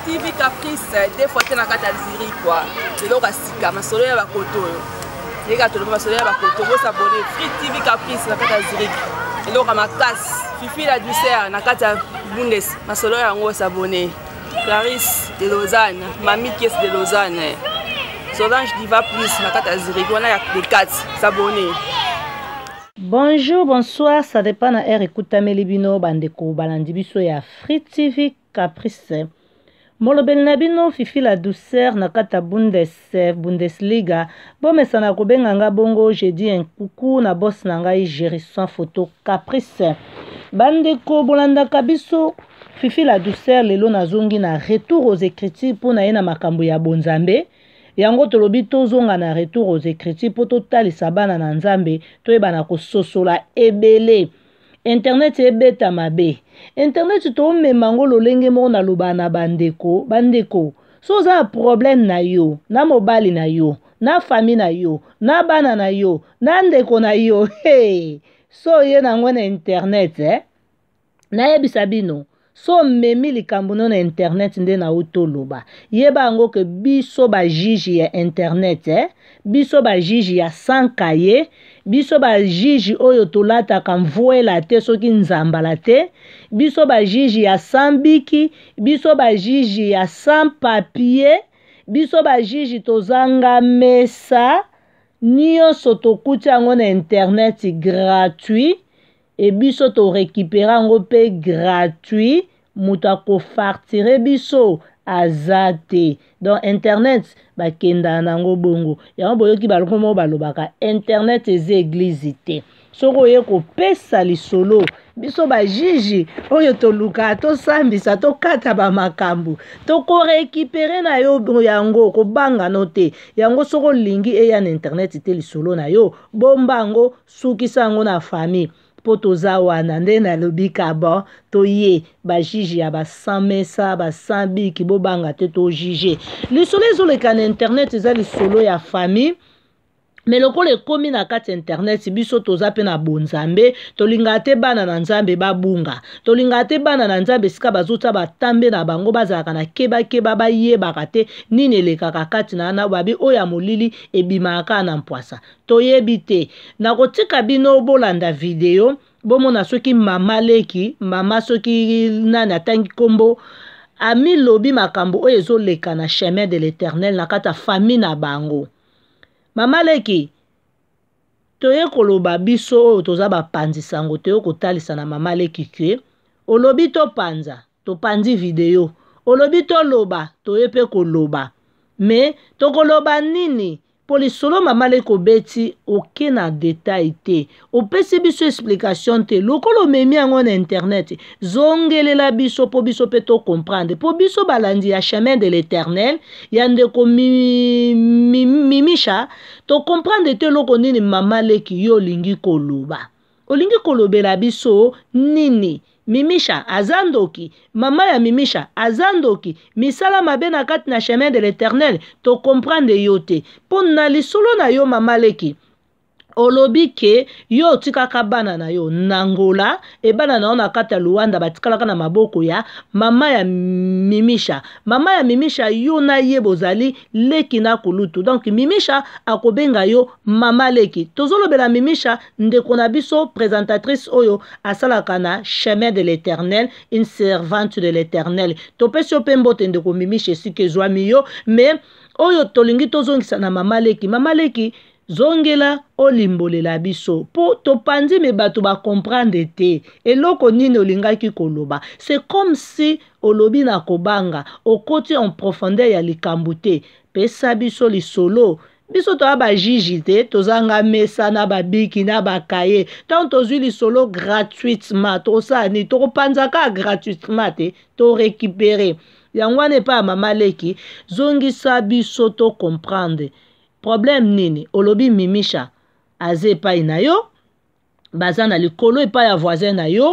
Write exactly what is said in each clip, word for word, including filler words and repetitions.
T V Caprice des fois na kata Algérie quoi. De l'eau sika masolo ya bakoto. Les gars, tout le monde masolo ya bakoto, vous s'abonner Free T V Caprice na kata Algérie. Et l'eau makas, Fifi la douceur na kata Bundes, masolo ya ngo s'abonner. Clarisse de Lausanne, Mamie Kies de Lausanne. Solange Diva Plus na kata Algérie, on a des quatre s'abonner. Bonjour, bonsoir, ça dépend de l'air écoute Melibino, Bandeko, Balandibiso ya Free T V Caprice. Molobel Nabino, Fifi la douceur, Nakata Bundes, Bundesliga. Bon, mais ça n'a pas bongo, j'ai dit un coucou, na boss nangai, j'ai sans photo Caprice. Bandeko, Bolanda Kabiso, Fifi la douceur, Lelo Nazongi na retour aux écritures pour na yena makambo ya bonzambe. Yango tolobi tozonga na retour aux écritures pour totalisa bana na nzambe toyebana ko sosola ebele. Internet ebeta mabe. Internet to memango lolenge mo na lobana bandeko bandeko. So za problème na yo, na mobali na yo, na famille na yo, na bana na yo, na ndeko na yo. Hey, so ye na ngwana internet eh. Na yebisa bino. So memi likambo na internet nde na utoloba. Yeba ngo ke biso ba jiji ya internet eh. Biso ba jiji ya sankaye. Biso ba jiji oyo tolata kamvoela te soki nzambala te. Biso ba jiji ya sambiki. Biso ba jiji ya sans papier. Biso ba jiji tozanga mesa. Nyonso tokuti yango na internet gratuit. Et biso to récupérer ngo pe gratuit muta ko fartire biso azate. Donc internet ba kenda nango bongo ya boyoki baloko mo balobaka internet eze église te soko ye ko pesa lisolo biso ba jiji oyo to luka to sambisa to kata ba makambu to ko récupérer na yo yango ko banga note yango soko lingi e ya internet te lisolo na yo bombango sukisa ngo na famille poto zawana nde na lobika bon to ye ba jiji ya ba samesa ba sambi ki bo banga te to jije lisolo ezoleka na internet eza lisolo ya famille. Mais le kole komi na kati internet biso toza pe na bonzambe tolinga te bana na nzambe babunga tolinga te bana na nzambe sika bazuta batambe na bango bazalaka na keba keba bayebaka te nini elekaka kati na na babi oya molili ebimaka na mpwasa toyebi te na kotika bino bolanda video bomona soki mama leki mama soki nani atangi kombo ami lobi makambo oyo ezoleka na chemin de l'éternel na kata famille na bango. Mama leki toye koloba biso oyo toza bapanzi sango toye kotalisa na mama leki ke olobi to panza to panzi video olobi to loba toye pe koloba me to koloba nini polisolo mama leki beti oke na détail te opesi biso explication te lokolo memi yango na internet zongelela biso po biso pe to comprendre po biso balandi ya chemin de l'éternel yande ko mi, mi, mimisha to comprendre te loko nini mama leki yo lingi koloba olingi kolobela biso nini Mimisha azandoki mama ya Mimisha azandoki misala mabe na kati na chemin de l'éternel to comprendre yo te po na lisolo na yo mama leki olobi ke yo tikaka bana na yo nangola e bana na ona kata Luanda batikalaka na maboko ya mama ya Mimisha mama ya Mimisha yo na ye bozali leki na kulutu donc Mimisha akobenga yo mama leki tozolobela Mimisha ndeko na biso présentatrice oyo asalaka na chemin de l'éternel une servante de l'éternel topesi opembo te ndeko Mimisha sike zwami yo mais oyo tolingi tozongisa na mama leki mama leki zongela olimbolela biso po topandi me bato ba comprendre te eloko nini olingaki koloba c'est comme si olobi na kobanga okoti en profondeur ya likambo te pesa biso lisolo biso to ba jiji te tozanga mesa na babiki na bakaye tant tozwi lisolo gratuitement to sani to kopanzaka gratuitement te to récupérer yangwane pa mama leki zongisa biso to comprendre problème nini olobi Mimisha aze epai na yo baza na likolo epai ya voisin na yo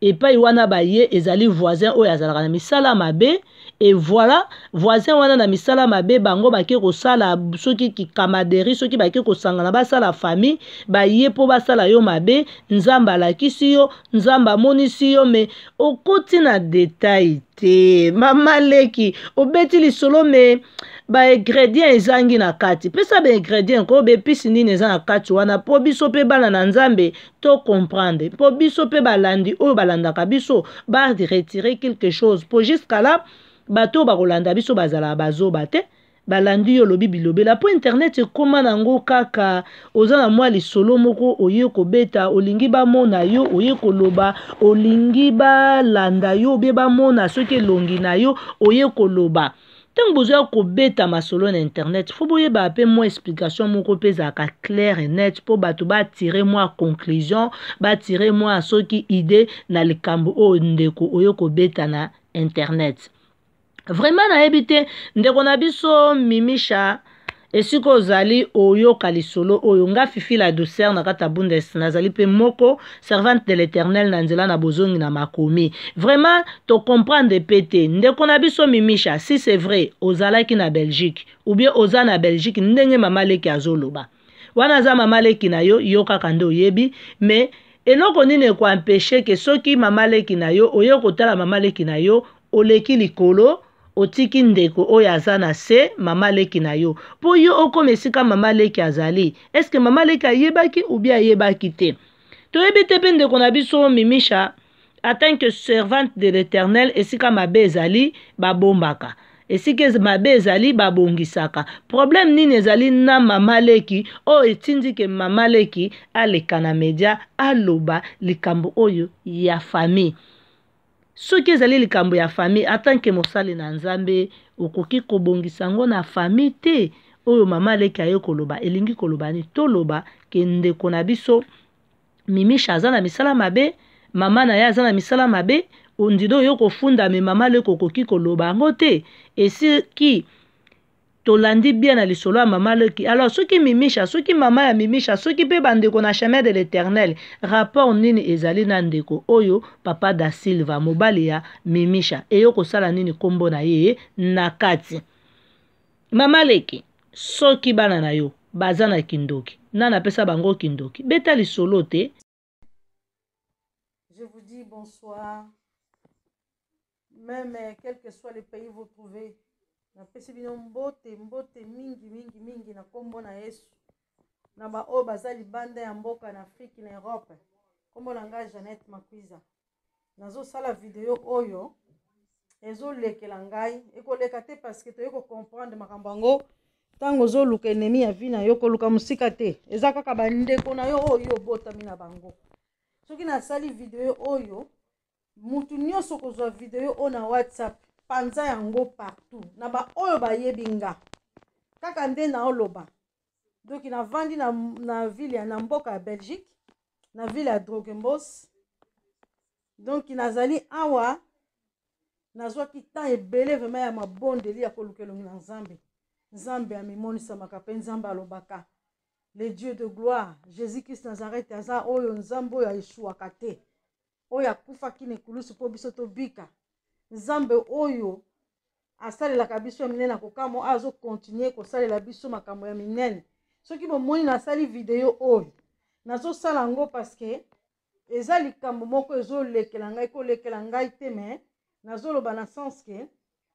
epai wana baye ezali voisin oyo azalaka na misala mabe. Et voilà, voisin wana na misala mabe bango bake kosala soki kikamaderi soki bake kosangana basala famille baye po basala yo mabe nzamba lakisi yo nzamba monisi yo me okoti na detail te mama leki obeti lisolo me ba ingrédient ezangi na kati pesa ba ingrédient ko be pisi nini eza na kati wana po biso pe bana na nzambe to comprendre po biso pe balandi oyo balandaka biso ba retirer quelque chose po jusqu'à là bato bakolanda biso bazala bazoba te balandi yo lobi bilobela po internet ekoma nango kaka oza na mwa lisolo moko oye kobeta olingi bamona yo oye koloba olingi balanda yo be bamona soki elongi na yo oye koloba tant besoin kobeta masolo na internet fo boyeba pe mo explication moko pe ezalaka clair et net po bato batire mwa conclusion batire mwa soki idée na likambo oyo ndeko oye kobeta na internet. Vraiment nayebi te ndeko na biso Mimisha esiko ozali oyoka lisolo oyo nga Fifi la douceur na kata bundes nazali pe moko servante de l'Éternel na nzela na bozongi na makomi. Vraiment to comprendre pete ndeko na biso Mimisha si c'est vrai ozalaki na Belgique ou bien oza na Belgique ndenge mama leki azoloba wana za mama leki na yo yoka kande oyebi mais eloko nini ko empêcher que soki mama leki na yo oyo kotala mama leki na yo oleki likolo otiki ndeko oyo aza na se mama leki na yo po yo okoma esika mama leki azali est ce que mama leki ayebaki ou bien ayebaki te toyebi te pe ndeko na biso Mimisha en tant que servante de l'Éternel esika mabe ezali babombaka esika mabe ezali babongisaka problème nini ezali na mama leki oyo etindi ke mama leki aleka na media aloba likambo oyo ya famille. Soki ezali likambo ya famille atanke mosali na nzambe okoki kobongisa ngo na famille te oyo mama leki ayo koloba elingi koloba ni toloba ke ndeko na biso Mimisha aza na misala mabe mama na ye aza na misala mabe ondido yo kofunda me mama leki okoki koloba ngo te esiki tolandi bien na lisolo ya mama leki. Alors soki Mimisha soki mama ya Mimisha soki pe bandeko na chemin de l'Éternel rapport nini ezali na ndeko oyo papa da Silva mobali ya Mimisha eyo kosala nini kombo na ye na kati mama leki soki bana na yo baza na kindoki nana pesa bango kindoki beta lisolo te. Je vous dis bonsoir même quel que soit le pays vous trouvez. Napesi bino mbote mbote mingi mingi mingi na kombo na Yesu na ba oyo baza libanda ya mboka na Afrique na Europe. Kombo na ngai Jeannette Makwiza nazosala video oyo ezolekela ngai ekoleka te parce que toyeko comprendre makambo yango ntango ozoluka ennemi ya vi na yo koluka musika te eza kaka bandeko na yo oyo obotami na bango. Soki nasali video oyo mutu nyonso kozwa video oyo na WhatsApp panza yango partout na ba oyo bayebi nga kaka nde na oloba. Donc na vandi na, na ville ya na mboka ya Belgique na ville ya Drogenbos. Donc nazali awa nazwaki temps ebele vraiment ya mabondeli ya kolukelongi na nzambe nzambe amimonisamaka mpe nzambe alobaka le Dieu de gloire Jésus Christ Nazareth aza oyo nzambe oyo aeshuwaka te oyo akufaki na ekulusu mpo biso tobika nzambe oyo asalelaka biso ya minene akokamo azokontinue kosalela biso makambo ya minene. Soki bomoni nasali video oyo nazosala yango parceke eza likambo moko ezolekela ngai kolekela ngai te me nazoloba na sens ke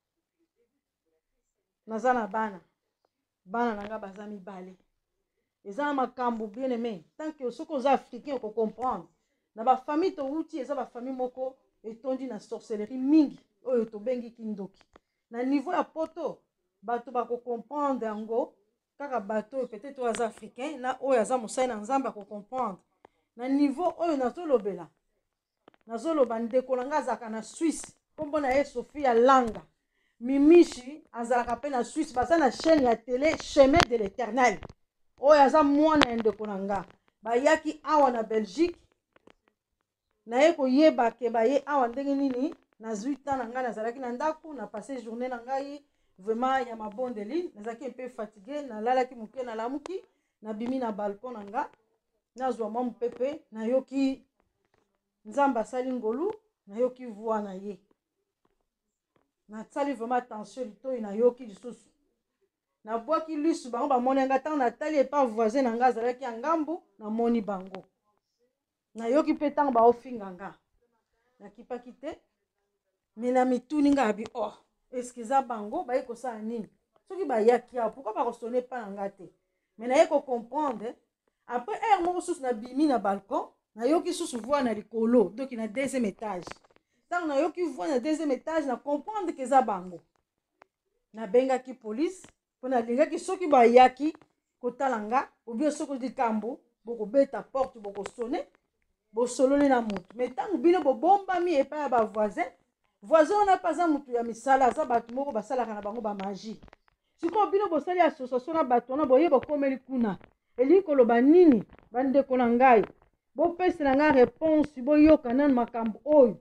naza na bana bana na nga baza mibale eza na makambo bien aimé tant que soki oza africain okocomprendre na bafamille touti eza bafamille moko etondi na sorcellerie mingi oyo tobengi kindoki na niveau ya poto bato bakocomprendre yango kaka bato oyo peut-être oyo aza africain na oyo aza mosali na nzambe akocomprendre na niveau oyo nazolobela nazoloba ndeko na nga azalaka na Suisse kombo na ye Sophie Alanga Mimishi azalaka pe na Suisse baza na chaîne ya télé Chemin de l'Éternel oyo aza mwana ya ndeko na nga bayaki awa na Belgique naye koyeba ke baye awa ndenge nini nazwi temps na ngai nazalaki na ndako na passé journée na ngai vraiment ya mabondeli nazalaki un peu fatigué nalalaki moke nalamuki nabimi na balcon na nga nazwa mwa mopepe nayoki nzambe asali ngolu nayoki voix na ye nasali vraiment attention litoyi nayoki lisusu nabwaki lisu bango bamoni yanga ntango natali epa voisin na nga azalaki ya ngambu namoni bango nayoki mpe ntango baofinga nga nakipaki te me na mituni nga abi oh eske eza bango baye kosala nini soki bayaki awa pourkui bakosone mpa na nga te me naye kocomprendre après ere moko susu nabimi na balcon nayoki susu voix na likolo doki na deuxième étage ntango nayoki voix na deuxième étage na comprendre ke eza bango nabengaki police mpo nalingaki soki bayaki kotala nga obie soki likambo bokobeta porte bokosone bosololi na motu me ntango bino bobombami epai ya bavoisin voisin wana mpe aza motu ya misala aza bato moko basalaka na bango bamagie sikoyo bino bosali association na bato wana boye bokomeli kuna elingi koloba nini bandeko na ngai bopesela nga réponse boyoka nanu makambo oyo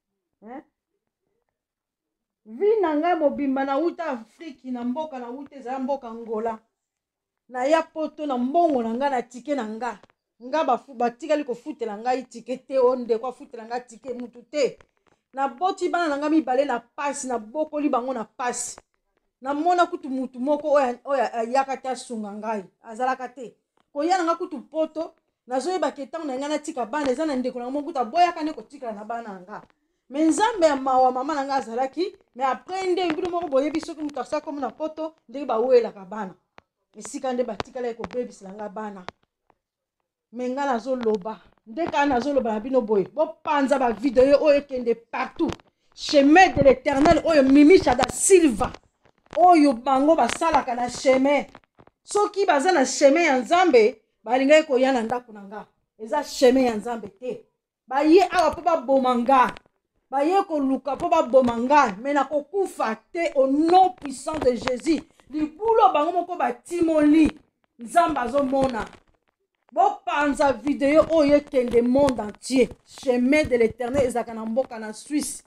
vi na ngai mobimba na wuta afriki na mboka na wuta ezala mboka ngola na ya poto na mbongo na ngai na tike na ngai nga batikali kofutela ngai tike te o ndeko afutela ngai tike mutu te naboti bana na ngai mibale na pasi nabokoli bango na pasi namona kutu mutu moko oyo ayaka te asunga ngai azalaka te koya na ngai kutu poto nazoyebaka ntango na ngai natika bana eza na ndeko na ngai mokuta boyaka nde kotikala na bana na ngai me nzambe ya mawa mama na ngai azalaki me apres nde bino moko boyebi soki moto asala komo na poto ndenge bawelaka bana esika nde batikala ekobebisela ngai bana me ngai nazoloba nde kaka nazoloba na bino boye bopanza bavideo oyo ekende partout chemin de l'éternel oyo Mimisha da Silva oyo bango basalaka na chemin soki baza na chemin ya nzambe balingaki koya na ndako na nga eza chemin ya nzambe te baye awa mpo baboma nga baye koluka mpo baboma nga me nakokufa te au nom puissant de Jésus libulo bango moko batimoli nzambe azomona bopanza video oyo ekende monde entier chemin de l'éternel ezalaka na mboka na Suisse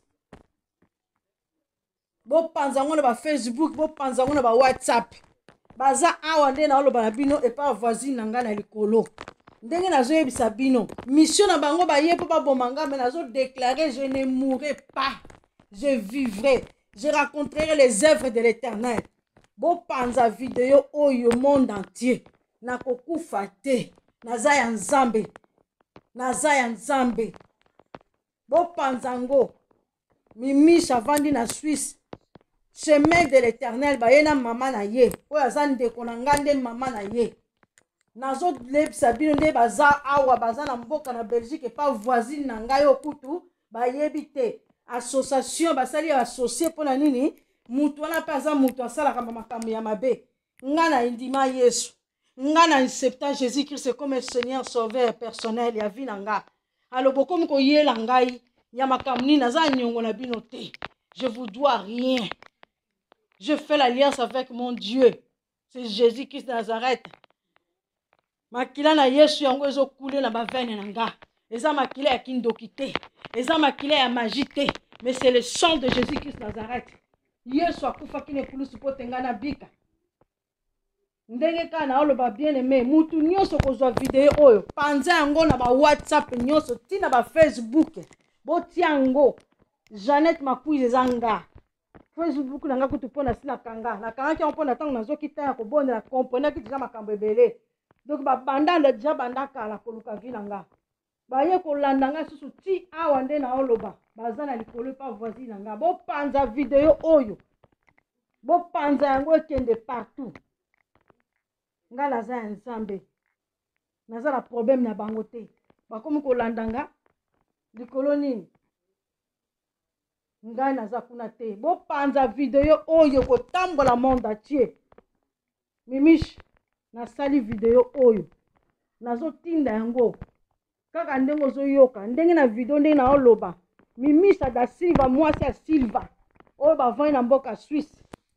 bopanza yango na bafacebook bopanza yango na bawhatsapp baza awa nde naoloba na bino epa voisine na ngai na likolo ndenge nazoyebisa bino mission na bango baye mpo baboma nga me nazodeklare je ne mourrai pas je vivrai je raconterai les œuvres de l'éternel bopanza video oyo monde entier nakokufa te naza ya nzambe naza ya nzambe bopanza ngo Mimisha avandi na Suisse chemin de l'éternel baye na mama na ye oyo aza ndeko na ngai nde mama na ye nazolebisa bino nde baza awa baza na mboka na Belgique epa voisine na ngai oyo kutu bayebi te association basali associe mpona nini mutu wana mpe aza mutu asalaka makambo ya mabe ngai na ndima Yesu ngai na accepta Jésus Christ comme Seigneur sauveur personnel ya vie na ngai alobo komi koyela ngai ya makambo nini naza nyongo na bino te je vous dois rien je fais l'alliance avec mon Dieu c'est Jésus Christ de Nazareth makila na Yesu yango ezokule na bavene na nga eza makila ya kindoki te eza makila ya magie te mais c'est le sang de Jésus Christ de Nazareth Yesu akufaki ne pulusu po tenga na bika ndenge kaka naoloba bien aimé mutu nyonso kozwa video oyo panza yango na ba WhatsApp nyonso tina ba Facebook botia yango Jeannette Makuize eza nga Facebook na nga kutu mpo na sila kanga nakangaki yango mpo na ntango nazokita ya kobondela komprenaki deja makambo ebele donc babanda deja banda kala koluka vi na nga baye kolanda nga susu ti awa nde naoloba baza na likolo epa voisine na nga bopanza video oyo bopanza yango ekende partout nga naza ya nzambe naza na problème na bango te bakomi kolanda nga likolo nini ngai naza kuna te bopanza video oyo kotambola monde entier Mimisha nasali video oyo nazotinda yango kaka ndenge ozoyoka ndenge na video ndenge naoloba Mimisha da Silva mwasi ya Silva oyo bavandi na mboka Suisse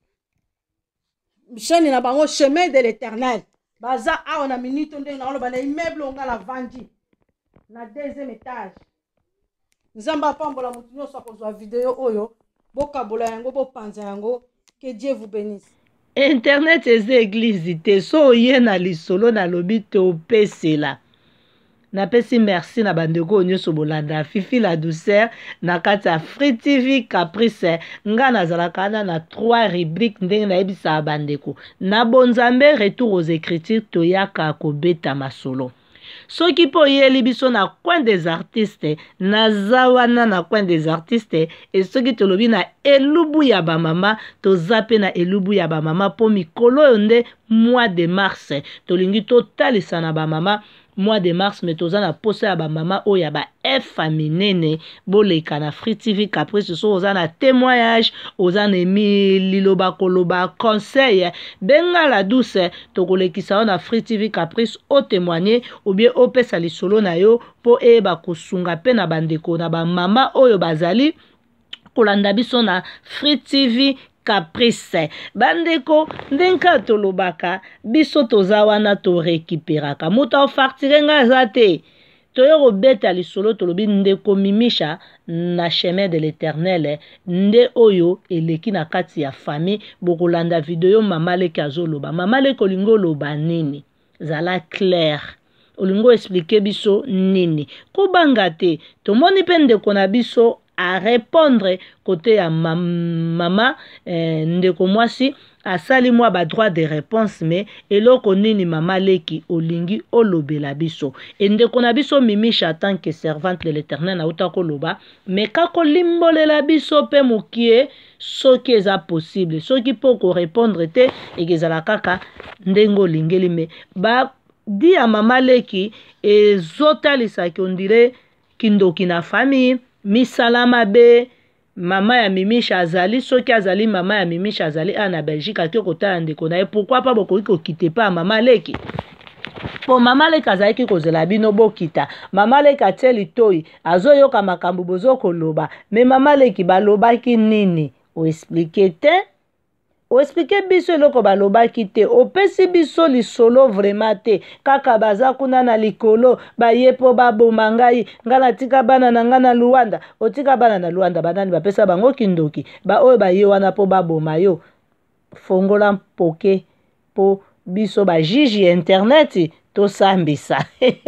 chaîne na bango chemin de l'éternel baza awa na minute ndenge naoloba na immeuble onga la vandi na deuxième étage nzamba apambola mutu nyonso akozwa video oyo bokabola yango bopanza yango que Dieu vous bénisse. Internet eza église te so oye na lisolo na lobi te opesela napesi merci na bandeko nyonso bolanda Fifi la douceur na kati ya Free T V Caprice. Nga nazalaka na na trois rubriques ndenge nayebisa bandeko na bonzambe retour aux écritures toyaka kobeta masolo. Soki po yeli biso na coin des artistes naza wana na coin des artistes et soki tolobi na elubu ya ba mama toza pe na elubu ya ba mama po mikolo yonde mois de mars tolingi totalisa na ba mama mois de mars mais toza na posa ya ba mama o ya ba efa minene boleka na Free T V Caprice so oza na témoignage oza na liloba koloba conseil benga la douce tokolekisa na Free T V Caprice o témoigner ou bien opesa lisolo na yo po e ba kosunga pe na bandeko na ba mama oyo bazali kolanda biso na Free T V Caprice. Bandeko ndenka tolobaka biso toza wana to récupéraka moto ofartirenga zate toyo robeta lisolo tolobi ndeko mimisha na chemin de l'éternel nde oyo eleki na kati ya famille bokolanda video mama leki azoloba mama leki olingo loba nini zala clair olingo expliquer biso nini kobanga te tomoni pe ndeko na biso à répondre côté à ma maman eh, ndeko mwasi asali mwa ba droit de réponse mais eloko nini mama leki olingi olobela biso e ndeko na biso mimisha tant que servante de l'éternel na uta koloba mais kako limbolela biso pe mokie soki eza possible soki po ko répondre te ekezala kaka ndengo olingeli me ba di ya mama leki ezotalisa ki ondire kindoki na famille misalama be mama ya mimisha azali soki azali mama ya mimisha azali ana Belgique ake kotala ndeko na ye pourquoi pas bokoki kokite pa mama leki po mama leki azalaki kozela bino bokita mama leki atie litoi azoyoka makambo bozokoloba me mama leki balobaki nini oexplike te oexplike biso eloko balobaki te opesi biso lisolo vraiment te kaka baza kuna na likolo baye po baboma ngai nga natika bana na nga na Luanda otika bana na Luanda banani bapesa bango kindoki ba oyo baye wana po baboma yo fongola mpoke po biso ba jiji internet tosambisa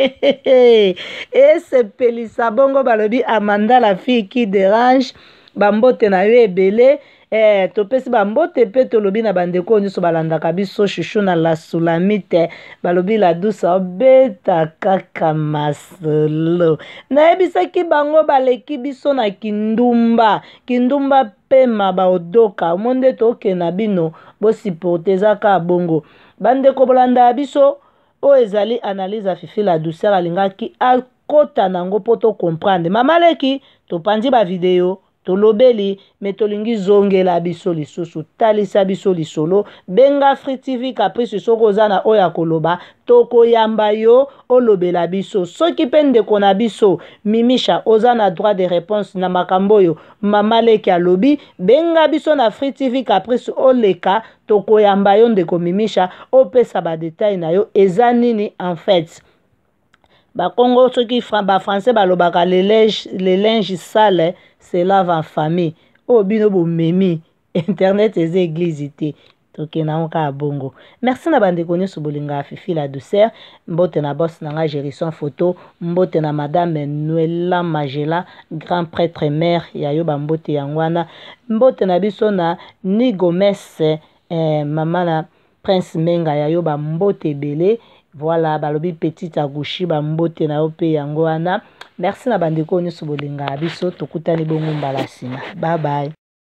esepelisa bongo balobi Amanda la fille qui dérange bambote na yo ebele eh topesi bambote pe tolobi na bandeko nyonso balandaka biso shushu na la sulamite balobi la douce obeta kaka masolo nayebisaki bango baleki biso na kindumba kindumba pema baodoka monde toke na bino bosiporte ezaka bongo bandeko bolanda biso o ezali analyse Fifi la douceur alingaki akota nango po to comprendre mama leki topandi ba video tolobeli metolingi zongela biso lisusu talisa biso lisolo benga Free T V Caprice soko zana oya koloba toko yamba yo olobela biso soki pende kona biso mimisha ozana droit de réponse na makambo yo mama leki alobi benga biso na Free T V Caprice oleka toko yamba yo ndeko mimisha opesa ba détail na yo eza nini en fait ba Congo soki ba français balobaka le linge le linge sale se lave en famille o bino bo memi internet eza église te toke na onka bongo merci na bandeko nyonso bolinga Fifi la douceur mbote na boss na nga Gérison photo mbote na madame Noëlla Magela grand prêtre mère ya yo ba mbote yangwana mbote na biso na Ni Gomez eh, mama na Prince Menga ya yo ba mbote belé. Voilà, balobi petite agouchi ba mbote na yo pe yango wana. Merci na bandeko nyonso bolinga biso tokutani bongo mbala sima. Bye bye.